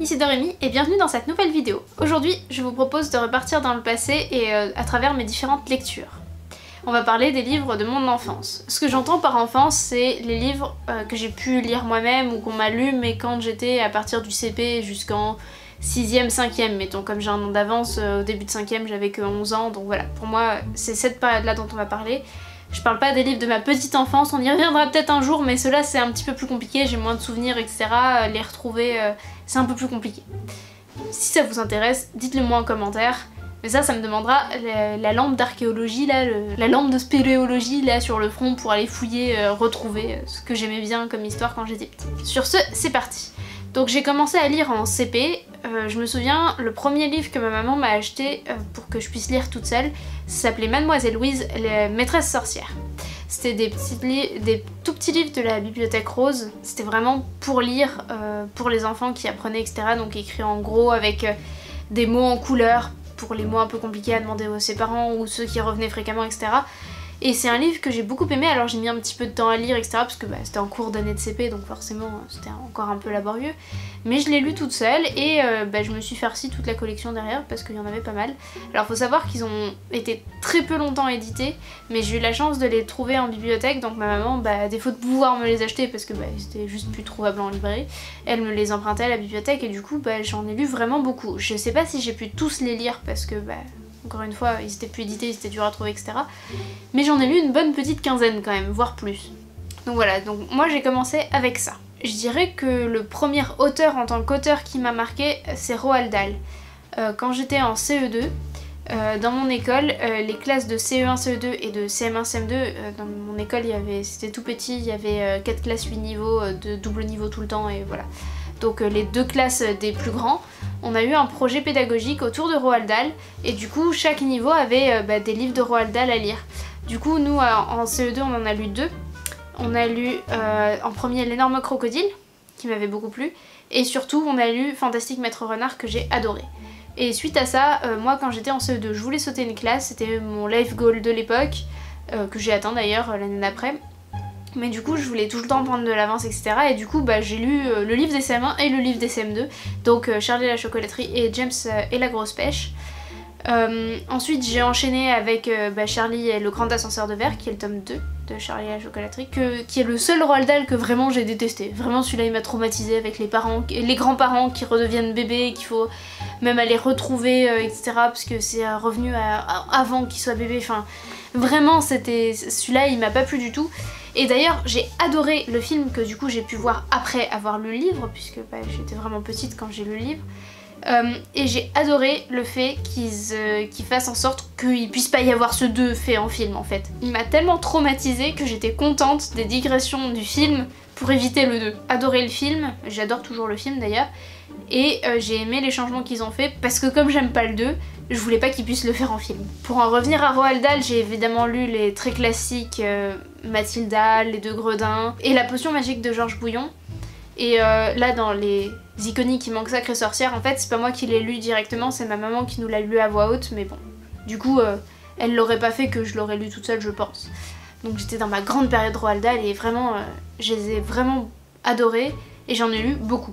c'est Dorémy et bienvenue dans cette nouvelle vidéo. Aujourd'hui, je vous propose de repartir dans le passé et à travers mes différentes lectures. On va parler des livres de mon enfance. Ce que j'entends par enfance, c'est les livres que j'ai pu lire moi-même ou qu'on m'a lu, mais quand j'étais à partir du CP jusqu'en 6ème, 5ème, mettons, comme j'ai un an d'avance, au début de 5ème j'avais que 11 ans, donc voilà, pour moi c'est cette période-là dont on va parler. Je parle pas des livres de ma petite enfance, on y reviendra peut-être un jour, mais ceux-là c'est un petit peu plus compliqué, j'ai moins de souvenirs, etc. Les retrouver, c'est un peu plus compliqué. Si ça vous intéresse, dites-le moi en commentaire. Mais ça me demandera la lampe d'archéologie, là, la lampe de spéléologie là sur le front pour aller fouiller, retrouver ce que j'aimais bien comme histoire quand j'étais petite. Sur ce, c'est parti. Donc j'ai commencé à lire en CP, je me souviens, le premier livre que ma maman m'a acheté pour que je puisse lire toute seule, ça s'appelait Mademoiselle Louise, la maîtresse sorcière. C'était des tout petits livres de la bibliothèque rose, c'était vraiment pour lire, pour les enfants qui apprenaient, etc. Donc écrit en gros avec des mots en couleur, pour les mots un peu compliqués à demander à ses parents ou ceux qui revenaient fréquemment, etc. Et c'est un livre que j'ai beaucoup aimé, alors j'ai mis un petit peu de temps à lire, etc. Parce que c'était en cours d'année de CP, donc forcément c'était encore un peu laborieux. Mais je l'ai lu toute seule et je me suis farci toute la collection derrière parce qu'il y en avait pas mal. Alors faut savoir qu'ils ont été très peu longtemps édités, mais j'ai eu la chance de les trouver en bibliothèque, donc ma maman, à défaut de pouvoir me les acheter parce que c'était juste plus trouvable en librairie, elle me les empruntait à la bibliothèque et du coup j'en ai lu vraiment beaucoup. Je sais pas si j'ai pu tous les lire parce que encore une fois, ils étaient plus édités, ils étaient durs à trouver, etc. Mais j'en ai lu une bonne petite quinzaine quand même, voire plus. Donc voilà, donc moi j'ai commencé avec ça. Je dirais que le premier auteur en tant qu'auteur qui m'a marqué, c'est Roald Dahl. Quand j'étais en CE2, dans mon école, les classes de CE1, CE2 et de CM1, CM2, dans mon école c'était tout petit, il y avait 4 classes, 8 niveaux, de double niveau tout le temps et voilà. Donc les 2 classes des plus grands, on a eu un projet pédagogique autour de Roald Dahl et du coup chaque niveau avait des livres de Roald Dahl à lire. Du coup nous en CE2 on en a lu 2. On a lu en premier L'énorme crocodile qui m'avait beaucoup plu et surtout on a lu Fantastique Maître Renard que j'ai adoré. Et suite à ça, moi quand j'étais en CE2 je voulais sauter une classe, c'était mon life goal de l'époque que j'ai atteint d'ailleurs l'année d'après. Mais du coup je voulais tout le temps prendre de l'avance, etc. Et du coup j'ai lu le livre des CM1 et le livre des CM2. Donc Charlie et la chocolaterie et James et la grosse pêche. Ensuite j'ai enchaîné avec Charlie et le grand ascenseur de verre qui est le tome 2 de Charlie et la chocolaterie, qui est le seul Roald Dahl que vraiment j'ai détesté. Vraiment celui-là il m'a traumatisé avec les parents, les grands-parents qui redeviennent bébés, qu'il faut même aller retrouver, etc. Parce que c'est revenu avant qu'ils soient bébés. Enfin vraiment celui-là il m'a pas plu du tout. Et d'ailleurs j'ai adoré le film que du coup j'ai pu voir après avoir lu le livre, puisque j'étais vraiment petite quand j'ai lu le livre. Et j'ai adoré le fait qu'ils fassent en sorte qu'il puisse pas y avoir ce 2 fait en film en fait. Il m'a tellement traumatisée que j'étais contente des digressions du film pour éviter le 2. Adoré le film, j'adore toujours le film d'ailleurs, et j'ai aimé les changements qu'ils ont fait parce que comme j'aime pas le 2, je voulais pas qu'ils puissent le faire en film. Pour en revenir à Roald Dahl, j'ai évidemment lu les très classiques Mathilda, Les Deux Gredins et La Potion Magique de Georges Bouillon. Et là dans les iconiques qui manquent Sacrée Sorcière, en fait c'est pas moi qui l'ai lu directement, c'est ma maman qui nous l'a lu à voix haute, mais bon, du coup elle l'aurait pas fait que je l'aurais lu toute seule je pense. Donc j'étais dans ma grande période Roald Dahl et vraiment je les ai vraiment adorés et j'en ai lu beaucoup.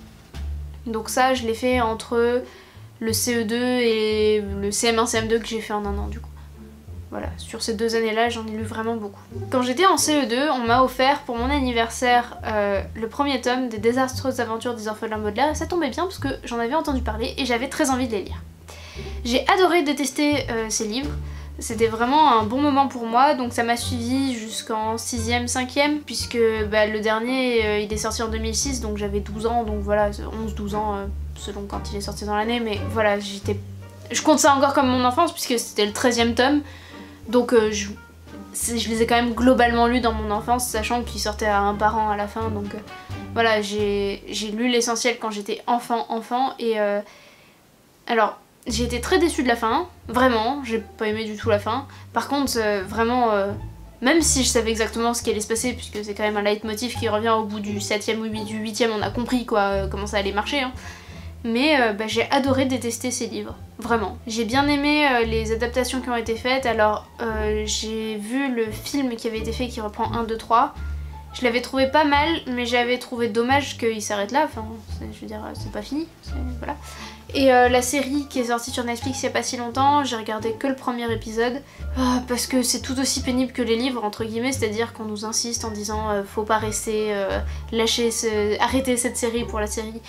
Donc ça je l'ai fait entre le CE2 et le CM1, CM2 que j'ai fait en un an du coup. Voilà, sur ces 2 années-là, j'en ai lu vraiment beaucoup. Quand j'étais en CE2, on m'a offert pour mon anniversaire le premier tome des désastreuses aventures des orphelins Baudelaire et ça tombait bien parce que j'en avais entendu parler et j'avais très envie de les lire. J'ai adoré détester ces livres, c'était vraiment un bon moment pour moi, donc ça m'a suivi jusqu'en 6ème, 5ème, puisque le dernier il est sorti en 2006, donc j'avais 12 ans, donc voilà, 11-12 ans selon quand il est sorti dans l'année, mais voilà, je compte ça encore comme mon enfance puisque c'était le 13ème tome. Donc je les ai quand même globalement lus dans mon enfance, sachant qu'ils sortaient à un par an à la fin, donc voilà, j'ai lu l'essentiel quand j'étais enfant, et alors j'ai été très déçue de la fin, vraiment, j'ai pas aimé du tout la fin. Par contre, vraiment, même si je savais exactement ce qui allait se passer, puisque c'est quand même un leitmotiv qui revient au bout du 7ème ou du 8ème, on a compris quoi, comment ça allait marcher, hein. Mais j'ai adoré détester ces livres, vraiment. J'ai bien aimé les adaptations qui ont été faites, alors j'ai vu le film qui avait été fait qui reprend 1, 2, 3, Je l'avais trouvé pas mal, mais j'avais trouvé dommage qu'il s'arrête là, enfin, je veux dire, c'est pas fini, voilà. Et la série qui est sortie sur Netflix il y a pas si longtemps, j'ai regardé que le premier épisode, parce que c'est tout aussi pénible que les livres, entre guillemets, c'est-à-dire qu'on nous insiste en disant faut pas rester, arrêtez cette série pour la série.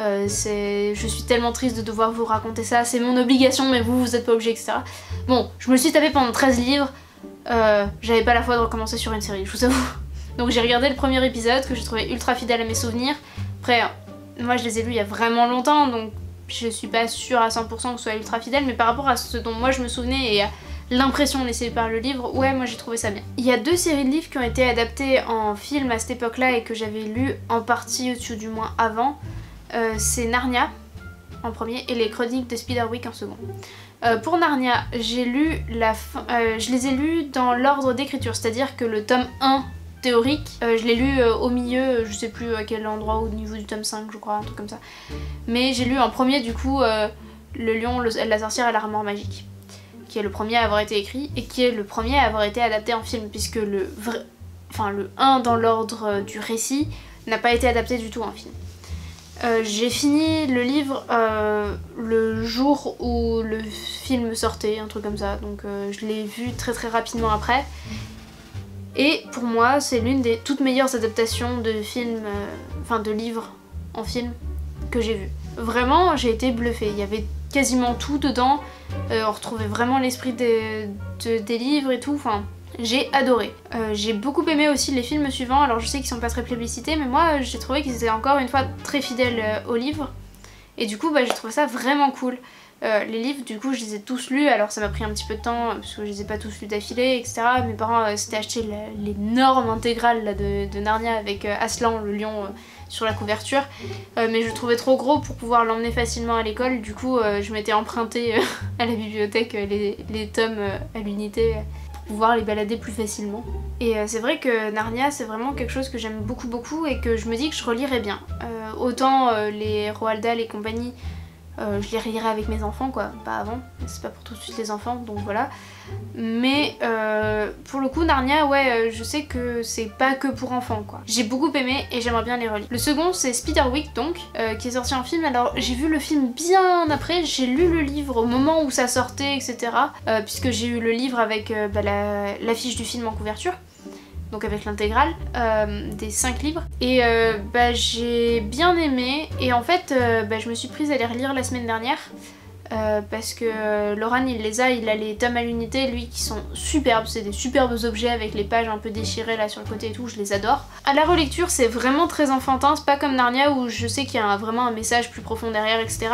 Je suis tellement triste de devoir vous raconter ça, c'est mon obligation mais vous êtes pas obligé, etc. Bon, je me le suis tapé pendant 13 livres, j'avais pas la foi de recommencer sur une série, je vous avoue. Donc j'ai regardé le premier épisode que j'ai trouvé ultra fidèle à mes souvenirs. Après, moi je les ai lus il y a vraiment longtemps, donc je suis pas sûre à 100% que ce soit ultra fidèle, mais par rapport à ce dont moi je me souvenais et à l'impression laissée par le livre, ouais, moi j'ai trouvé ça bien. Il y a 2 séries de livres qui ont été adaptées en film à cette époque-là et que j'avais lu en partie, ou du moins avant. C'est Narnia en premier et les Chroniques de Spiderwick en second. Pour Narnia, j'ai lu je les ai lus dans l'ordre d'écriture, c'est-à-dire que le tome 1 théorique, je l'ai lu au milieu, je sais plus à quel endroit, au niveau du tome 5 je crois, un truc comme ça. Mais j'ai lu en premier du coup Le Lion, la Sorcière et l'Armoire Magique, qui est le premier à avoir été écrit et qui est le premier à avoir été adapté en film, puisque le 1 dans l'ordre du récit n'a pas été adapté du tout en film. J'ai fini le livre le jour où le film sortait, un truc comme ça, donc je l'ai vu très rapidement après. Et pour moi, c'est l'une des toutes meilleures adaptations de films, de livres en film que j'ai vu. Vraiment, j'ai été bluffée. Il y avait quasiment tout dedans. On retrouvait vraiment l'esprit des livres et tout. Enfin, j'ai adoré. J'ai beaucoup aimé aussi les films suivants. Alors je sais qu'ils sont pas très plébiscités, mais moi j'ai trouvé qu'ils étaient encore une fois très fidèles au livre. Et du coup, j'ai trouvé ça vraiment cool. Les livres, du coup, je les ai tous lus, alors ça m'a pris un petit peu de temps parce que je les ai pas tous lus d'affilée, etc. Mes parents s'étaient acheté l'énorme intégrale là, de Narnia avec Aslan, le lion, sur la couverture. Mais je le trouvais trop gros pour pouvoir l'emmener facilement à l'école, du coup je m'étais emprunté à la bibliothèque les tomes à l'unité pour pouvoir les balader plus facilement. Et c'est vrai que Narnia, c'est vraiment quelque chose que j'aime beaucoup et que je me dis que je relirais bien. Autant les Roald Dahl et compagnie, je les relirai avec mes enfants quoi, pas avant, c'est pas pour tout de suite les enfants donc voilà. Mais pour le coup Narnia, ouais, je sais que c'est pas que pour enfants quoi. J'ai beaucoup aimé et j'aimerais bien les relire. Le second c'est Spiderwick donc, qui est sorti en film. Alors j'ai vu le film bien après, j'ai lu le livre au moment où ça sortait etc. Puisque j'ai eu le livre avec l'affiche du film en couverture. Donc avec l'intégrale des 5 livres. Et j'ai bien aimé. Et en fait, je me suis prise à les relire la semaine dernière. Parce que Laurent il a les tomes à l'unité, lui, qui sont superbes. C'est des superbes objets avec les pages un peu déchirées là sur le côté et tout, je les adore. À la relecture, c'est vraiment très enfantin. C'est pas comme Narnia où je sais qu'il y a vraiment un message plus profond derrière, etc.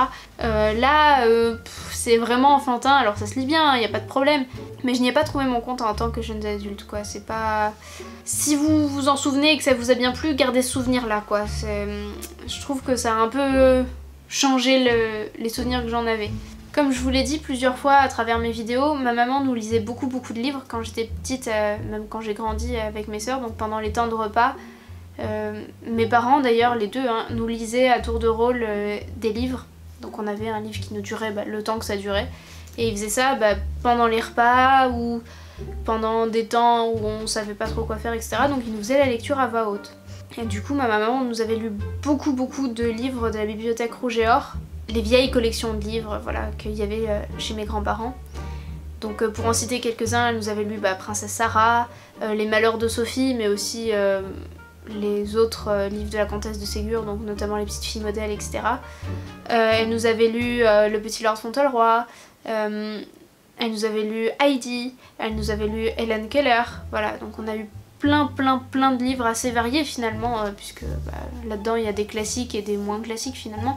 C'est vraiment enfantin. Alors ça se lit bien, il n'y a pas de problème. Mais je n'y ai pas trouvé mon compte en tant que jeune adulte quoi, c'est pas... Si vous vous en souvenez et que ça vous a bien plu, gardez ce souvenir là quoi. Je trouve que ça a un peu changé les souvenirs que j'en avais. Comme je vous l'ai dit plusieurs fois à travers mes vidéos, ma maman nous lisait beaucoup de livres quand j'étais petite, même quand j'ai grandi avec mes sœurs, donc pendant les temps de repas. Mes parents d'ailleurs, les deux, nous lisaient à tour de rôle des livres. Donc on avait un livre qui nous durait le temps que ça durait. Et ils faisaient ça pendant les repas ou pendant des temps où on savait pas trop quoi faire, etc. Donc ils nous faisaient la lecture à voix haute. Et du coup ma maman nous avait lu beaucoup de livres de la bibliothèque Rouge et Or. Les vieilles collections de livres voilà, qu'il y avait chez mes grands-parents. Donc pour en citer quelques-uns, elle nous avait lu Princesse Sarah, Les Malheurs de Sophie, mais aussi les autres livres de la comtesse de Ségur, donc notamment Les Petites Filles Modèles, etc. Elle nous avait lu Le Petit Lord Fauntleroy, elle nous avait lu Heidi, elle nous avait lu Helen Keller, voilà, donc on a eu plein de livres assez variés finalement, puisque là-dedans il y a des classiques et des moins classiques finalement.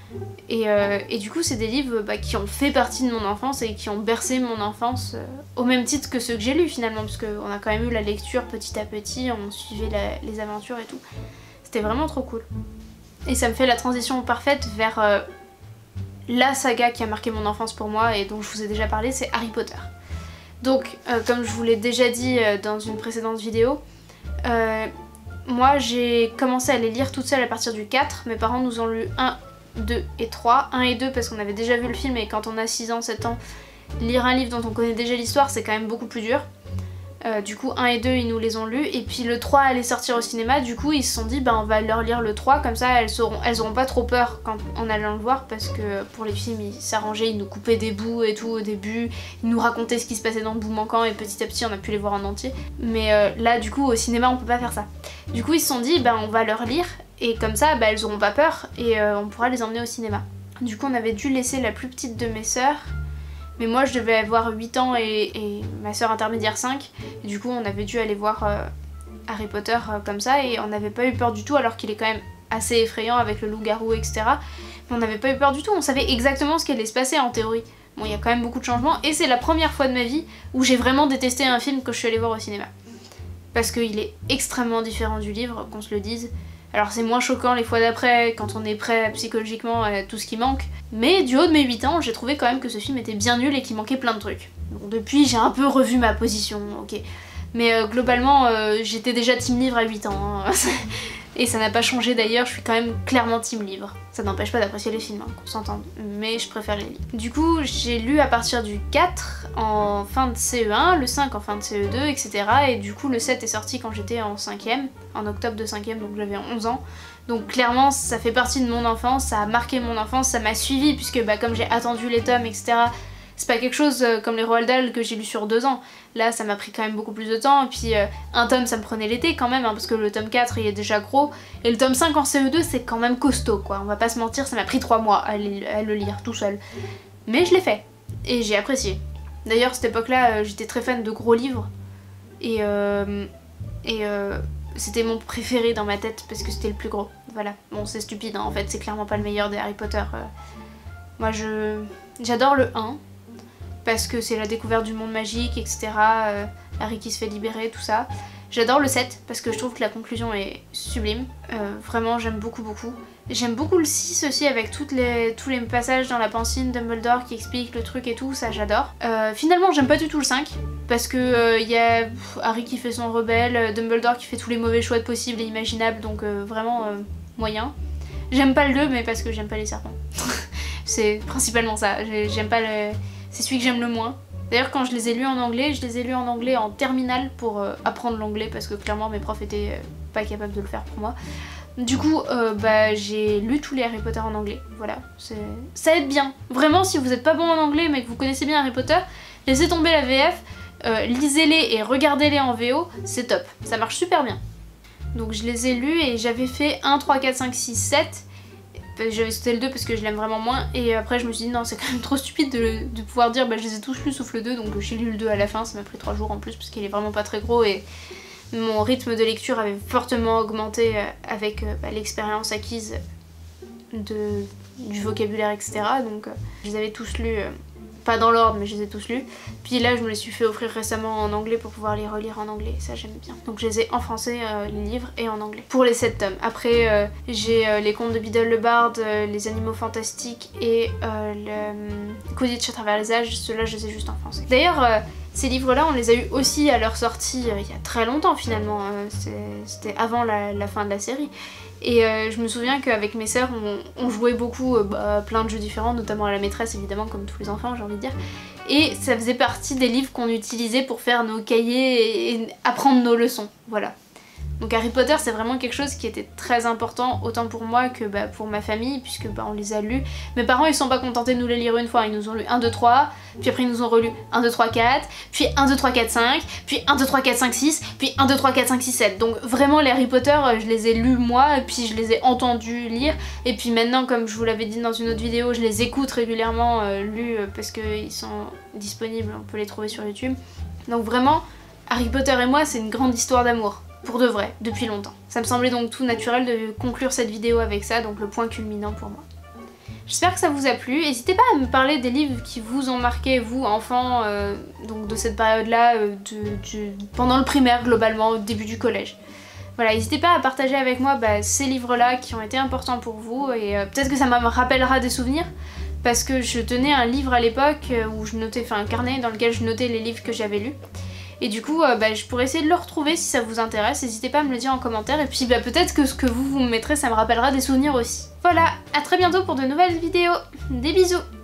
Et du coup c'est des livres qui ont fait partie de mon enfance et qui ont bercé mon enfance au même titre que ceux que j'ai lus finalement, parce qu'on a quand même eu la lecture petit à petit, on suivait les aventures et tout. C'était vraiment trop cool. Et ça me fait la transition parfaite vers la saga qui a marqué mon enfance pour moi et dont je vous ai déjà parlé, c'est Harry Potter. Donc comme je vous l'ai déjà dit dans une précédente vidéo, moi j'ai commencé à les lire toute seule à partir du 4, mes parents nous ont lu 1, 2 et 3. 1 et 2 parce qu'on avait déjà vu le film et quand on a 6 ans, 7 ans, lire un livre dont on connaît déjà l'histoire c'est quand même beaucoup plus dur. Du coup 1 et 2 ils nous les ont lus et puis le 3 allait sortir au cinéma, du coup ils se sont dit bah on va leur lire le 3 comme ça elles auront pas trop peur en allant le voir parce que pour les films ils s'arrangeaient, ils nous coupaient des bouts et tout au début, ils nous racontaient ce qui se passait dans le bout manquant et petit à petit on a pu les voir en entier. Mais là du coup au cinéma on peut pas faire ça. Du coup ils se sont dit bah on va leur lire et comme ça bah elles auront pas peur et on pourra les emmener au cinéma. Du coup on avait dû laisser la plus petite de mes sœurs. Mais moi je devais avoir 8 ans et ma soeur intermédiaire 5. Et du coup on avait dû aller voir Harry Potter comme ça et on n'avait pas eu peur du tout alors qu'il est quand même assez effrayant avec le loup-garou etc. Mais on n'avait pas eu peur du tout, on savait exactement ce qui allait se passer en théorie. Bon il y a quand même beaucoup de changements et c'est la première fois de ma vie où j'ai vraiment détesté un film que je suis allée voir au cinéma. Parce qu'il est extrêmement différent du livre, qu'on se le dise. Alors c'est moins choquant les fois d'après quand on est prêt psychologiquement à tout ce qui manque. Mais du haut de mes 8 ans, j'ai trouvé quand même que ce film était bien nul et qu'il manquait plein de trucs. Bon, depuis j'ai un peu revu ma position, ok. Mais globalement j'étais déjà team livre à 8 ans. Hein. Et ça n'a pas changé d'ailleurs, je suis quand même clairement team livre. Ça n'empêche pas d'apprécier les films, hein, qu'on s'entende. Mais je préfère les livres. Du coup j'ai lu à partir du 4 en fin de CE1, le 5 en fin de CE2, etc. Et du coup le 7 est sorti quand j'étais en 5ème, en octobre de 5ème, donc j'avais 11 ans. Donc clairement ça fait partie de mon enfance, ça a marqué mon enfance, ça m'a suivi puisque bah, comme j'ai attendu les tomes, etc. C'est pas quelque chose comme les Roald Dahl que j'ai lu sur 2 ans. Là ça m'a pris quand même beaucoup plus de temps et puis un tome ça me prenait l'été quand même hein, parce que le tome 4 il est déjà gros et le tome 5 en CE2 c'est quand même costaud quoi, on va pas se mentir, ça m'a pris 3 mois à le lire tout seul. Mais je l'ai fait et j'ai apprécié. D'ailleurs cette époque là j'étais très fan de gros livres et c'était mon préféré dans ma tête parce que c'était le plus gros. Voilà, bon c'est stupide hein, en fait c'est clairement pas le meilleur des Harry Potter. Moi j'adore le 1. Parce que c'est la découverte du monde magique, etc. Harry qui se fait libérer, tout ça. J'adore le 7 parce que je trouve que la conclusion est sublime. Vraiment, j'aime beaucoup. J'aime beaucoup le 6 aussi avec tous les passages dans la pensine Dumbledore qui explique le truc et tout, ça j'adore. Finalement, j'aime pas du tout le 5 parce que y a Harry qui fait son rebelle, Dumbledore qui fait tous les mauvais choix possibles et imaginables, donc vraiment moyen. J'aime pas le 2 mais parce que j'aime pas les serpents. C'est principalement ça, j'aime pas le... C'est celui que j'aime le moins. D'ailleurs quand je les ai lus en anglais, je les ai lus en anglais en terminale pour apprendre l'anglais parce que clairement mes profs étaient pas capables de le faire pour moi. Du coup bah, j'ai lu tous les Harry Potter en anglais, voilà. Ça aide bien. Vraiment si vous êtes pas bon en anglais mais que vous connaissez bien Harry Potter, laissez tomber la VF, lisez-les et regardez-les en VO, c'est top. Ça marche super bien. Donc je les ai lus et j'avais fait 1, 3, 4, 5, 6, 7. J'avais sauté le 2 parce que je l'aime vraiment moins et après je me suis dit non c'est quand même trop stupide de pouvoir dire bah je les ai tous lus sauf le 2 donc j'ai lu le 2 à la fin, ça m'a pris 3 jours en plus parce qu'il est vraiment pas très gros et mon rythme de lecture avait fortement augmenté avec l'expérience acquise du vocabulaire etc. Donc je les avais tous lus, pas dans l'ordre mais je les ai tous lus. Puis là je me les suis fait offrir récemment en anglais pour pouvoir les relire en anglais, ça j'aime bien. Donc je les ai en français les livres et en anglais. Pour les 7 tomes. Après j'ai les contes de Biddle le Bard, les animaux fantastiques et le Quidditch à travers les âges, ceux-là je les ai juste en français. D'ailleurs ces livres-là on les a eu aussi à leur sortie il y a très longtemps finalement, c'était avant la fin de la série. Et je me souviens qu'avec mes sœurs on jouait beaucoup plein de jeux différents, notamment à la maîtresse évidemment comme tous les enfants j'ai envie de dire. Et ça faisait partie des livres qu'on utilisait pour faire nos cahiers et apprendre nos leçons, voilà. Donc Harry Potter c'est vraiment quelque chose qui était très important autant pour moi que pour ma famille puisque on les a lus. Mes parents ils sont pas contentés de nous les lire une fois, ils nous ont lu 1, 2, 3, puis après ils nous ont relu 1, 2, 3, 4, puis 1, 2, 3, 4, 5, puis 1, 2, 3, 4, 5, 6, puis 1, 2, 3, 4, 5, 6, 7. Donc vraiment les Harry Potter je les ai lus moi et puis je les ai entendus lire et puis maintenant comme je vous l'avais dit dans une autre vidéo je les écoute régulièrement lus parce qu'ils sont disponibles, on peut les trouver sur YouTube. Donc vraiment Harry Potter et moi c'est une grande histoire d'amour. Pour de vrai, depuis longtemps. Ça me semblait donc tout naturel de conclure cette vidéo avec ça, donc le point culminant pour moi. J'espère que ça vous a plu, n'hésitez pas à me parler des livres qui vous ont marqué, vous, enfants, donc de cette période-là, pendant le primaire globalement, au début du collège. Voilà, n'hésitez pas à partager avec moi ces livres-là qui ont été importants pour vous, et peut-être que ça me rappellera des souvenirs, parce que je tenais un livre à l'époque où je notais, enfin un carnet dans lequel je notais les livres que j'avais lus. Et du coup, je pourrais essayer de le retrouver si ça vous intéresse. N'hésitez pas à me le dire en commentaire. Et puis peut-être que ce que vous me mettrez, ça me rappellera des souvenirs aussi. Voilà, à très bientôt pour de nouvelles vidéos. Des bisous!